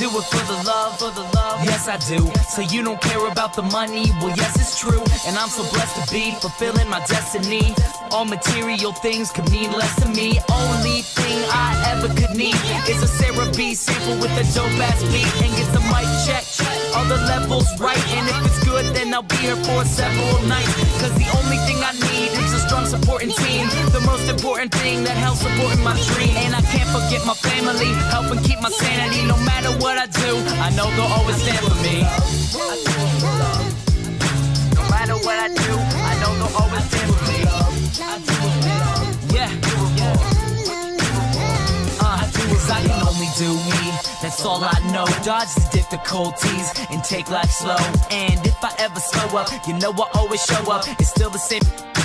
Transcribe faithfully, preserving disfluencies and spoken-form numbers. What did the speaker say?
it for the love, for the love. Yes, I do. So you don't care about the money? Well, yes, it's true. And I'm so blessed to be fulfilling my destiny. All material things could mean less to me. Only thing I ever could need is a Sarah B sample with a dope ass beat, and get the mic check, all the levels right. And if it's good, then I'll be here for several nights. Cause the only thing I need is a strong supporting team. The most important thing that helps supporting my dream. And I can't forget my family, helping keep my sanity. No matter what I do, I know they'll always stand for me. No matter what I do, I know they'll always stand for me. Yeah, uh, cause I can only do me, that's all I know. Dodge the difficulties and take life slow. And if I ever slow up, you know I always show up. It's still the same